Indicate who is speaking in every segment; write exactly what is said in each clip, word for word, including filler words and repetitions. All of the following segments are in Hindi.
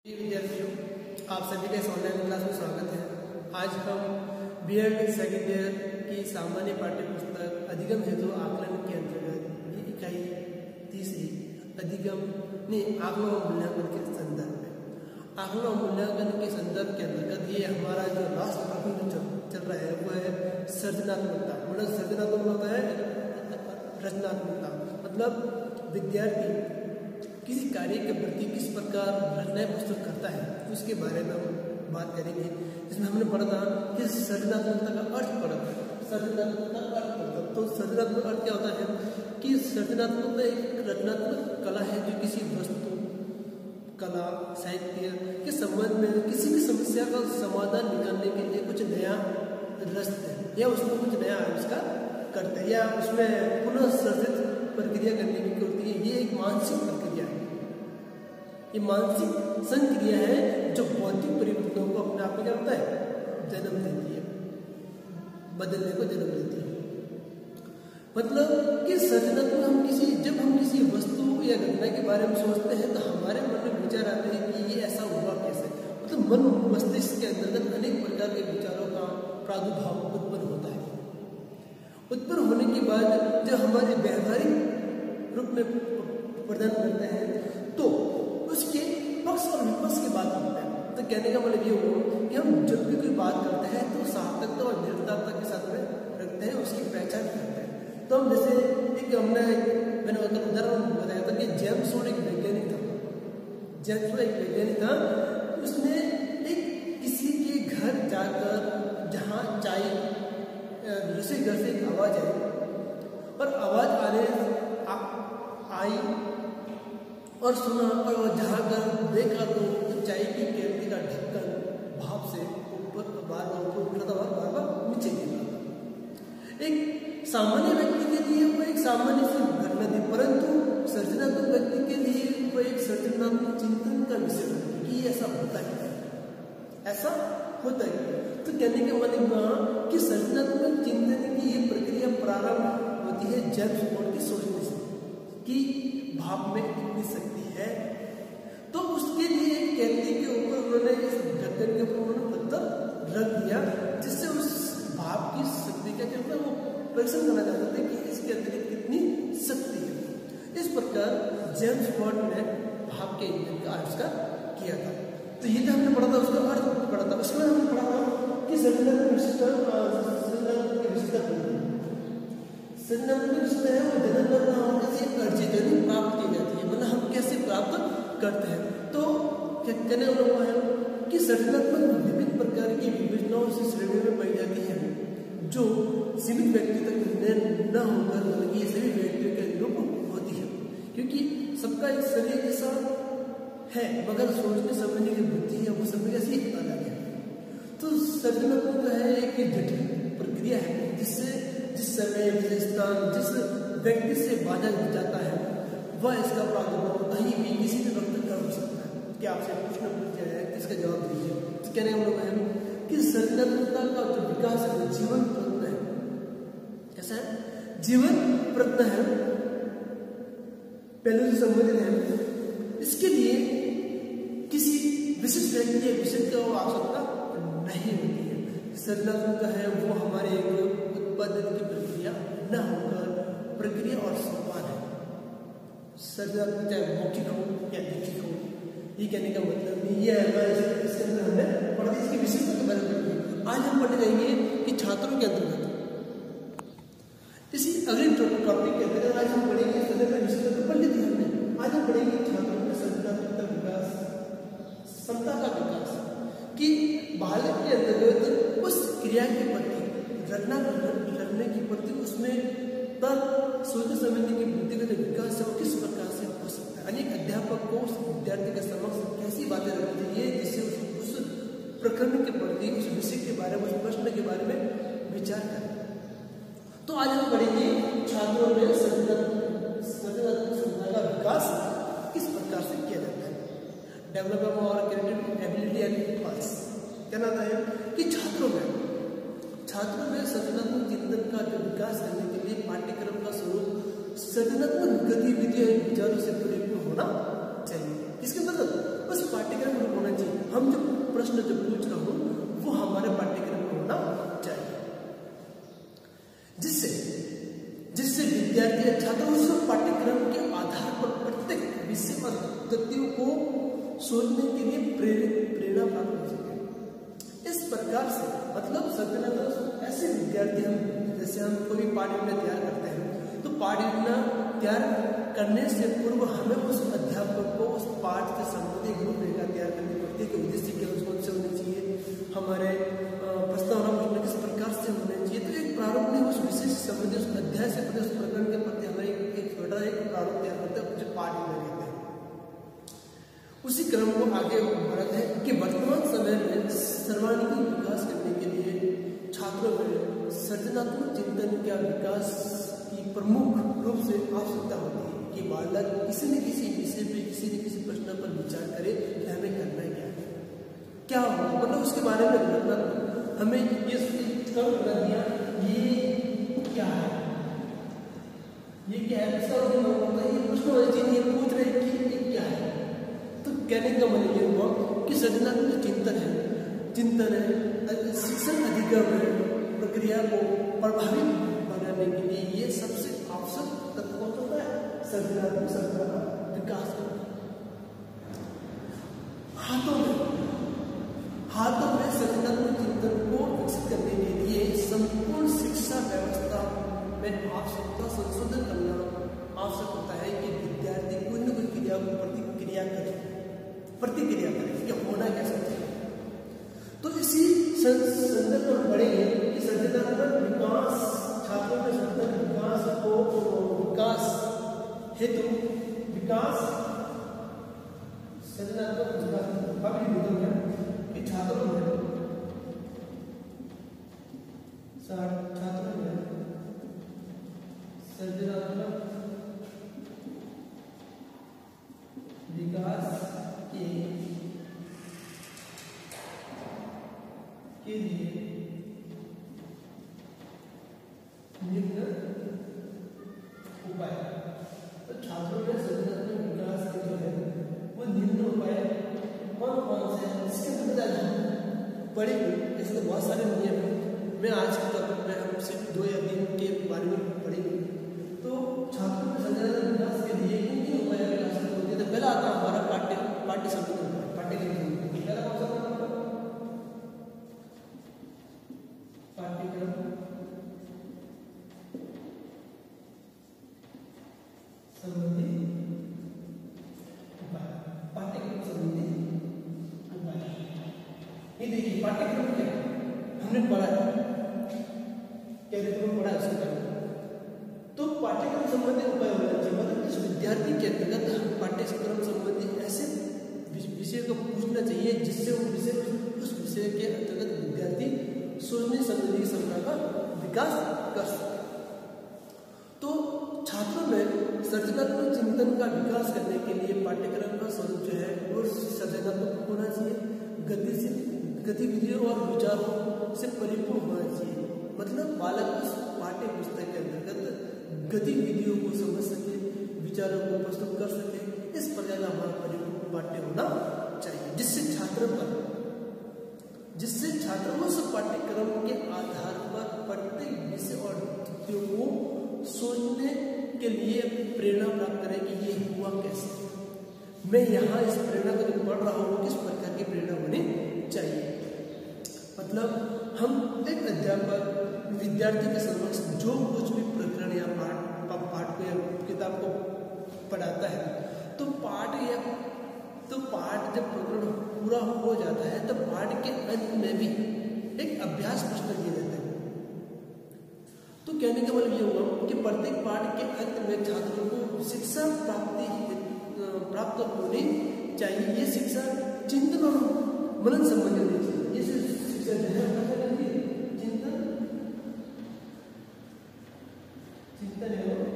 Speaker 1: विद्यार्थियों, आप सभी का इस ऑनलाइन क्लास में स्वागत है। आज हम बीएड सेकेंड ईयर की सामान्य पाठ्य पुस्तक अधिगम हेतु आकलन के अंतर्गत इकाई तीसरी अधिगम ने आकलन और मूल्यांकन के संदर्भ में आकलन और मूल्यांकन के संदर्भ के अंतर्गत ये हमारा जो लास्ट टॉपिक जो चल रहा है वो है सृजनात्मकता। मतलब सृजनात्मकता है रचनात्मकता, मतलब विद्यार्थी किसी कार्य के प्रति किस प्रकार रचनाएं प्रस्तुत करता है उसके बारे में हम बात करेंगे। इसमें हमने पढ़ा था कि सृजनात्मकता का अर्थ पढ़ा था। सृजनात्मकता का अर्थ पढ़ा तो सृजनात्मक अर्थ क्या होता है कि सृजनात्मकता एक रचनात्मक कला है जो किसी वस्तु, कला, साहित्य के संबंध में किसी भी समस्या का समाधान निकालने के लिए कुछ नया रचते हैं या उसमें कुछ नया आविष्कार करते हैं या उसमें पुनः सृजित प्रक्रिया करने की होती है। ये एक मानसिक प्रक्रिया है, ये मानसिक संक्रिया है जो भौतिक परिवर्तनों को अपने आप में क्या होता है जन्म देती है, बदलने को जन्म देती है। मतलब कि सृजनात्मक हम किसी जब हम किसी वस्तु या घटना के बारे में सोचते हैं तो हमारे मन में विचार आते हैं कि ये ऐसा हुआ कैसे। मतलब मन मस्तिष्क के अंतर्गत अनेक प्रकार के विचारों का प्रादुर्भाव उत्पन्न होता है। उत्पन्न होने के बाद जब हमारे व्यवहारिक रूप में प्रदान करते हैं तो उसके पक्ष और विपक्ष की बात करते हैं। तो कहने का मतलब ये हो कि हम जब भी कोई बात करते हैं तो सार्थकता और निरर्थकता के साथ में रखते हैं, उसकी पहचान करते हैं। तो हम जैसे एक हमने मैंने उदाहरण बताया था कि जेम्स वॉट एक वैज्ञानिक था। जेम्स वॉट एक वैज्ञानिक था, उसने एक किसी के घर जाकर जहाँ चाय रसोई घर से एक आवाज आई और आवाज आने आ, आई और सुना और जहाँ कर देखा तो चाय की केतली का ढक्कन भाप से ऊपर बार बार ऊपर उठा था, बार बार नीचे गिरा। एक सामान्य व्यक्ति के लिए वो एक सामान्य सी घटना थी, परंतु सृजनात्मक व्यक्ति के लिए वो एक सृजनात्मक चिंतन का विषय था कि ऐसा होता है, ऐसा होता है। तो कहने का मतलब कि सृजनात्मक चिंतन की ये प्रक्रिया प्रारंभ होती है जेम्स वॉट की सोचने से कि भाप में इतनी शक्ति है। तो उसके लिए एक केतली के ऊपर उन्होंने इस ढक्कन के ऊपर उन्होंने पत्थर रख दिया जिससे उस भाप की शक्ति का क्या होता है वो परीक्षण करना चाहते थे कि इसके अंदर कितनी शक्ति है। इस प्रकार जेम्स वॉट ने भाप के इंजन का आविष्कार किया था। तो ये हमने पढ़ा था, उसका अर्थ पढ़ा था। उसके बाद हमने पढ़ा था कि सृजनात्मक विशेषता सृजनात्मक विशेषता सृजनात्मक विशेषता है वो जन्मदाता होने से अर्जित यानी प्राप्त की जाती है। मतलब हम कैसे प्राप्त करते हैं। तो क्या कहने वाला है कि सृजनात्मक विभिन्न प्रकार की विवेचनाओं से श्रेणी में पाई जाती है जो सीमित व्यक्ति तक न होकर बल्कि ये सभी व्यक्तियों के अनुरूप होती है, क्योंकि सबका एक शरीर जैसा है मगर सोचने समझने की बुद्धि है वो सब कैसी अलग है। तो सृजनात्मक जो है एक जटिल प्रक्रिया है जिससे जिस समय, जिस स्थान, जिस व्यक्ति से बाधा जाता है वह इसका प्रादुर्भाव कहीं भी किसी भी वक्त कर सकता है। कि आपसे प्रश्न पूछा जाए तो इसका जवाब दीजिए। तो कहने का मतलब है कि सृजनात्मकता का जो विकास है वो जीवन प्रयत्न है। कैसा है? जीवन प्रयत्न है, पहले से संबंधित है। इसके लिए किसी विशिष्ट व्यक्ति या विषय की आवश्यकता नहीं होती है। सृजनात्मकता है वो हमारे एक उत्पादन की प्रक्रिया न होकर प्रक्रिया और संवाद है। सृजनात्मक चाहे मौखिक हो या लिखित हो, ये कहने का मतलब ये है। इसके अंदर हमने पढ़ा इसकी विशेषता के बारे में। आज हम पढ़ने जाएंगे कि छात्रों के अंतर्गत इसी अगले टॉपिक के अंतर्गत आज हम पढ़ेंगे सृजनात्मक विशेषता तो पढ़ ली थी हमने। आज हम पढ़ेंगे छात्रों में सृजनात्मकता विकास, क्षमता का विकास कि बालक के अंतर्गत उस क्रिया के प्रति रचना करने के प्रति उसमें तर्क सोचने समझने की बुद्धि का जो विकास है वो किस प्रकार से हो सकता है। अनेक अध्यापक को उस विद्यार्थी के समक्ष कैसी बातें रखनी चाहिए जिससे उस, उस प्रकरण के प्रति, उस विषय के बारे में, उस प्रश्न के बारे में विचार करें। तो आज हम पढ़ेंगे छात्रों में सृजनात्मक क्षमता का विकास किस प्रकार से किया जाता है। डेवलपमेंट और क्रिएटिव एबिलिटी एंड पास कहना है कि छात्रों में छात्रों में सृजनात्मक चिंतन का जो विकास करने के लिए पाठ्यक्रम का स्वरूप सृजनात्मक गतिविधियों विचारों से परिपूर्ण होना चाहिए। इसके मतलब उस पाठ्यक्रम हम जो प्रश्न जो पूछ रहा हूँ वो हमारे पाठ्यक्रम में होना चाहिए, जिससे जिससे विद्यार्थी छात्र उस पाठ्यक्रम के आधार पर प्रत्येक विषय और पद्धतियों को सोचने के लिए प्रेरित प्रेरणा प्राप्त हो सके। इस प्रकार से मतलब सत्यानाश ऐसे विद्यार्थी हम जैसे हम कोई पाठ्य योजना तैयार करते हैं तो पाठ्य योजना तैयार करने से पूर्व हमें उस अध्यापक को उस पाठ से संबंधित रूपरेखा तैयार करनी पड़ती है कि उद्देश्य क्या कौन से होने चाहिए, हमारे प्रस्तावना प्रश्न किस प्रकार से होने चाहिए। तो एक प्रारूप में उस विषय से संबंधित उस अध्याय से उस प्रकरण के प्रति हमें एक छोटा एक प्रारूप तैयार करते हैं जो पाठ योजना कहते हैं। उसी क्रम को आगे बढ़ाते हैं कि वर्तमान समय में सर्वांगीण विकास करने के लिए छात्रों में सृजनात्मक चिंतन का विकास की प्रमुख रूप से आवश्यकता होती है कि बालक किसी न किसी विषय पे किसी न किसी प्रश्न पर विचार करे कि हमें करना क्या है, क्या होगा, मतलब उसके बारे में रचनात्मक हमें ये कब कर दिया, ये क्या है, ये क्या है, इसका मतलब होता है ये प्रश्न होना चाहिए, ये पूछ रहे कि ये क्या है। तो कहने का मतलब ये हुआ कि सृजनात्मक चिंतन है चिंतन है शिक्षण अधिगम है प्रक्रिया को प्रभावी बनाने के लिए ये सबसे आवश्यक तत्व होता है सृजनात्मक सत्ता का विकास करना। हाथों में हाथों में सृजनात्मक चिंतन को विकसित करने के लिए संपूर्ण शिक्षा व्यवस्था में आवश्यकता संशोधन करना आवश्यक होता है कि विद्यार्थी कोई न कोई क्रिया को प्रतिक्रिया करे प्रतिक्रिया करे कि होना कैसा चाहिए। तो इसी संदर्भ में पढ़ेंगे कि सृजनात्मक विकास छात्रों के सृजनात्मक विकास को विकास हेतु विकास सृजनात्मक विकास अभी निगम है कि छात्रों में छात्रों में सृजनात्मक विकास के के लिए निम्न उपाय, तो छात्रों में सृजनात्मक विकास के जो है वो निम्न उपाय कौन कौन से हैं इसके अंदर पढ़ेंगे। ऐसे तो बहुत सारे नियम हैं, मैं आज के टॉपिक में हम सिर्फ दो या तीन के बारे में पढ़ेंगे। तो छात्रों में सृजनात्मक विकास के लिए किन किन उपाय विकास होते हैं। तो पहला आता है हमारा पाठ्य पाठ्य संबंध पाठ्यक्रम पहला कौन सा पाठ्यक्रम संबंधी उपाय पाठ्यक्रम संबंधी उपाय। ये देखिए पाठ्यक्रम क्या हमने पढ़ा है, क्या देखो पढ़ा इसके बारे में। तो पाठ्यक्रम संबंधी उपाय होना चाहिए, मतलब इस विद्यार्थी के अंतर्गत पाठ्यक्रम संबंधी ऐसे विषय को पूछना चाहिए जिससे वो विषय उस विषय के अंतर्गत विद्यार्थी सोचने समझने की क्षमता का विकास कर सके। तो छात्रों में सृजनात्मक चिंतन का विकास करने के लिए पाठ्यक्रम का स्वरूप जो है वो सृजनात्मक होना चाहिए, गतिशील गतिविधियों और विचारों से परिपूर्ण होना चाहिए। मतलब बालक उस पाठ्य पुस्तक के अंतर्गत गतिविधियों को समझ सके, विचारों को प्रस्तुत कर सके, इस प्रकार का हमारा परिपूर्ण पाठ्य होना चाहिए, जिससे छात्र पर जिससे छात्र उस पाठ्यक्रम के आधार पर प्रत्येक विषय और तथ्यों को सोचने के लिए प्रेरणा प्राप्त करें कि ये हुआ कैसे, मैं यहाँ इस प्रेरणा को जो पढ़ रहा हूँ किस प्रकार की प्रेरणा होनी चाहिए। मतलब हम एक अध्यापक विद्यार्थी के समक्ष जो कुछ भी प्रकरण या पाठ पाठ को या किताब को पढ़ाता है तो पाठ या तो पाठ जब प्रकरण पूरा हो जाता है तो पाठ के अंत में भी एक अभ्यास प्रश्न दिए जाते हैं। तो कहने का मतलब ये हुआ कि प्रत्येक पाठ के अंत में छात्रों को शिक्षा प्राप्ति प्राप्त होनी चाहिए। ये शिक्षा चिंतन और मनन संबंधी होनी चाहिए। ये शिक्षा जो है चिंतन चिंतन एवं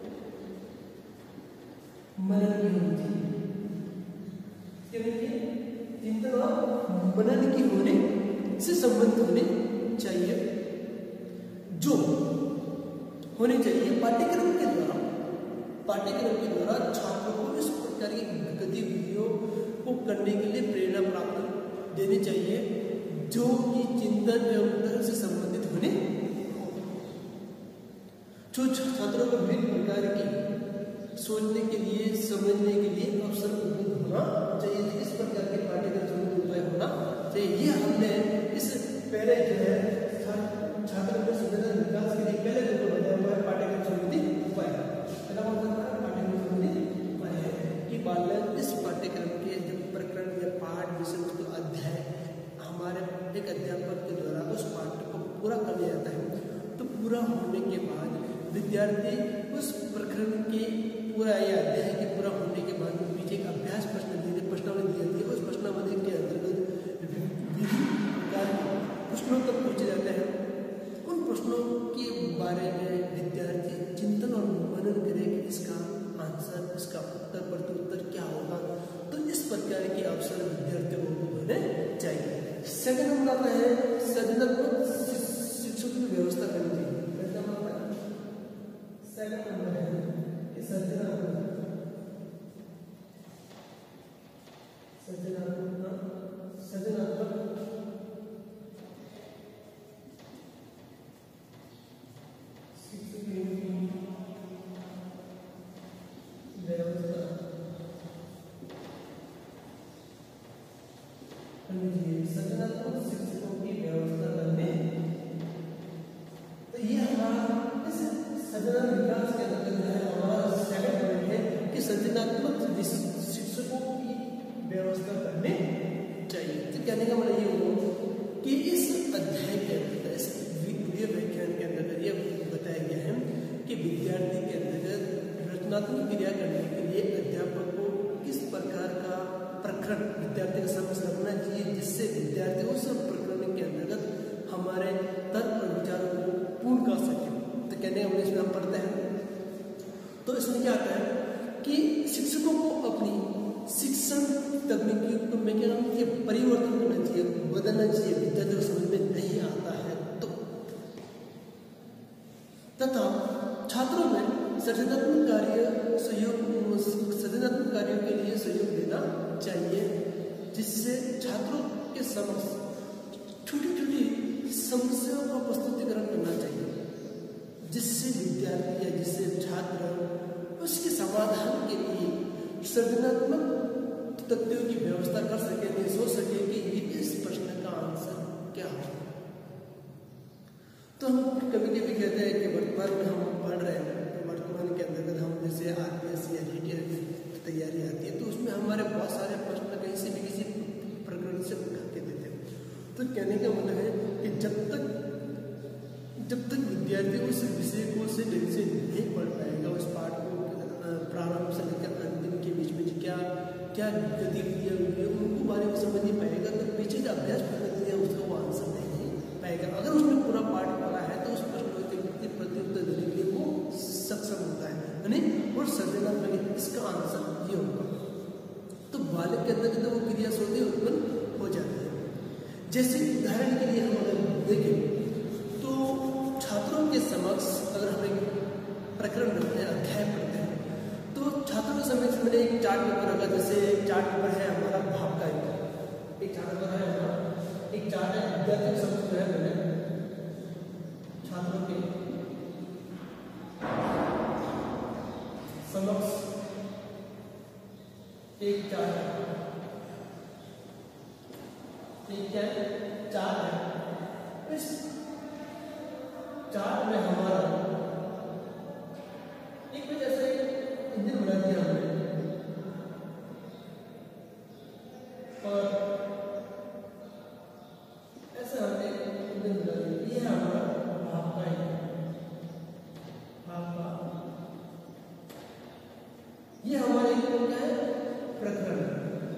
Speaker 1: मनन की होनी चाहिए। चिंतन और मनन की होने से संबंध होने चाहिए, जो होने चाहिए पाठ्यक्रम के द्वारा पाठ्यक्रम के द्वारा छात्रों को इस प्रकार की गतिविधियों को करने के लिए प्रेरणा प्राप्त देनी चाहिए जो कि चिंतन एवं तर्क से संबंधित होने, जो छात्रों को विभिन्न प्रकार की सोचने के लिए, समझने के लिए अवसर उपलब्ध होना चाहिए। इस प्रकार के पाठ्यक्रम उपाय होना चाहिए। ये हमने इस पहले जो है छात्रों के संवेदन विकास के लिए पहले जो बताया हुआ है पाठ्यक्रम संबंधी उपाय। पहला कौन सा था? पाठ्यक्रम संबंधी उपाय है कि बालक इस पाठ्यक्रम के जब प्रकरण या पाठ विषय वस्तु अध्याय हमारे एक अध्यापक के द्वारा उस पाठ को पूरा कर लिया जाता है, तो पूरा होने के बाद विद्यार्थी उस प्रकरण के पूरा या अध्याय के पूरा होने के बाद पीछे एक अभ्यास प्रश्न दिए प्रश्नावली दी जाती है। उस प्रश्नावली के अंतर्गत विभिन्न प्रकार के प्रश्नों तक पूछे जाते हैं। उन प्रश्नों के बारे में विद्यार्थी चिंतन और मनन करे कि इसका आंसर, इसका उत्तर, प्रत्युत्तर क्या होगा। तो इस प्रकार के अवसर विद्यार्थियों को होने चाहिए। सेकंड नंबर पर है सृजनात्मक शिक्षक की व्यवस्था करनी चाहिए। सेकंड नंबर है कि सृजनात्मक सृजनात्मक सृजनात्मक शिक्षक की व्यवस्था करनी चाहिए। सृजनात्मक शिक्षकों की व्यवस्था करने, तो ये हमारा इस सृजनात्मक विकास के अंतर्गत है हमारा सेकंड पॉइंट है कि सृजनात्मक शिक्षकों की व्यवस्था करनी चाहिए। तो कहने का मतलब ये हो कि इस अध्याय के अंतर्गत, इस वीडियो व्याख्यान के अंतर्गत ये बताया गया है कि विद्यार्थी के अंतर्गत रचनात्मक क्रिया करने के लिए अध्यापक को किस प्रकार का प्रकरण विद्यार्थी के समक्ष रखना चाहिए, जिससे विद्यार्थी उस प्रकरण के अंतर्गत हमारे तर्क और विचारों को पूर्ण कर सके। तो कहने का इसमें हम पढ़ते हैं, तो इसमें क्या आता है कि शिक्षकों को अपनी शिक्षण तकनीकी में क्या कि परिवर्तन करना चाहिए, बदलना चाहिए। विद्यार्थियों को समझ में नहीं आता है तो, तथा छात्रों में सृजनात्मक कार्य सहयोग सृजनात्मक कार्यों के लिए सहयोग देना चाहिए, जिससे छात्रों के समक्ष छोटी छोटी समस्याओं का प्रस्तुतिकरण करना चाहिए, जिससे विद्यार्थी या जिससे छात्र उसके समाधान के लिए सृजनात्मक तथ्यों की व्यवस्था कर सके, नहीं सोच सके कि ये इस प्रश्न का आंसर क्या हो। तो हम कभी कभी कहते हैं कि वर्तमान में हम पढ़ रहे हैं, तो वर्तमान के अंतर्गत हम जैसे आरपीएस या जीटीए की तैयारी आती है, तो उसमें हमारे बहुत सारे प्रश्न कहीं से भी किसी प्रकरण से उठा के देते हैं। तो कहने का मतलब है कि जब तक जब तक विद्यार्थी उस विषय को से ढंग से नहीं पढ़ पाएगा, उस पाठ को प्रारंभ से लेकर अंतिम के बीच में क्या क्या गतिविधियाँ हुई है उनको बारे में समझ नहीं पाएगा, तो पीछे जो अभ्यास प्रश्न दिया उसका वो आंसर नहीं पाएगा। अगर उसने पूरा पाठ पढ़ा है तो उस प्रश्न के प्रत्युत्तर देने के लिए वो सक्षम होता है, यानी और सृजनात्मक इसका आंसर ये होगा। तो बालक के अंदर जो वो क्रिया सोते उत्पन्न हो जाती है। जैसे उदाहरण के लिए हम अगर देखें तो छात्रों के समक्ष अगर हम एक प्रकरण रखते हैं, अध्याय पढ़ते हैं, तो छात्रों के समक्ष मैंने एक चार्ट पेपर रखा। जैसे एक चार्ट पेपर है हमारा भाव का, एक एक चार्ट पेपर है हमारा, एक चार्ट है विद्यार्थी के समक्ष है मैंने छात्रों के समक्ष एक चार्ट, एक क्या चार्ट है। इस चार्ट में हमारा एक में जैसे इंजन बना दिया हमने, और ऐसा हमने इंजन बना दिया। ये है हमारा भाप का इंजन, भाप का, ये हमारे क्या है प्रकरण।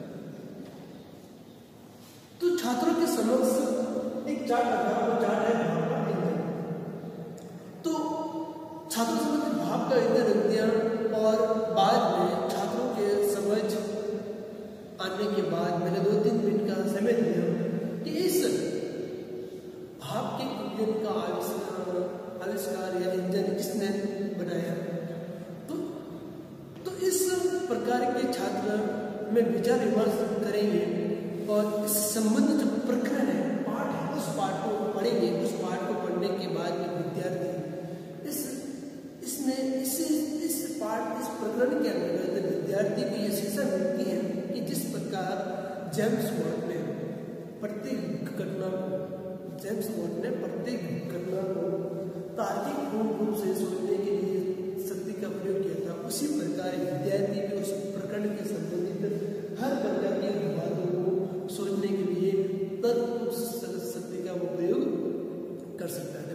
Speaker 1: तो छात्रों के समक्ष एक चार्ट रखा, वो चार्ट है भाप का इंजन। तो छात्रों समझ भाप का इंजन रख दिया, और बाद में छात्रों के समझ आने के बाद मैंने दो तीन मिनट का समय दिया कि इस भाप के इंजन का आविष्कार आविष्कार या इंजन किसने बनाया। तो तो इस प्रकार के छात्र में विचार विमर्श करेंगे और और इस संबंधित जो प्रकरण है, पाठ है, उस पाठ को पढ़ेंगे। उस पाठ को पढ़ने के बाद में विद्यार्थी इस इसमें इस इस पाठ इस प्रकरण के अंतर्गत विद्यार्थी को यह शिक्षा मिलती है कि जिस प्रकार जेम्स वॉट ने प्रत्येक घटना को जेम्स वॉट ने प्रत्येक घटना को तार्किक रूप से सोचने के लिए शक्ति का प्रयोग किया था, उसी प्रकार विद्यार्थी भी उस प्रकरण के संबंधित हर प्रकार की बातों को सोचने के लिए तर्क शक्ति का वो प्रयोग कर सकता है।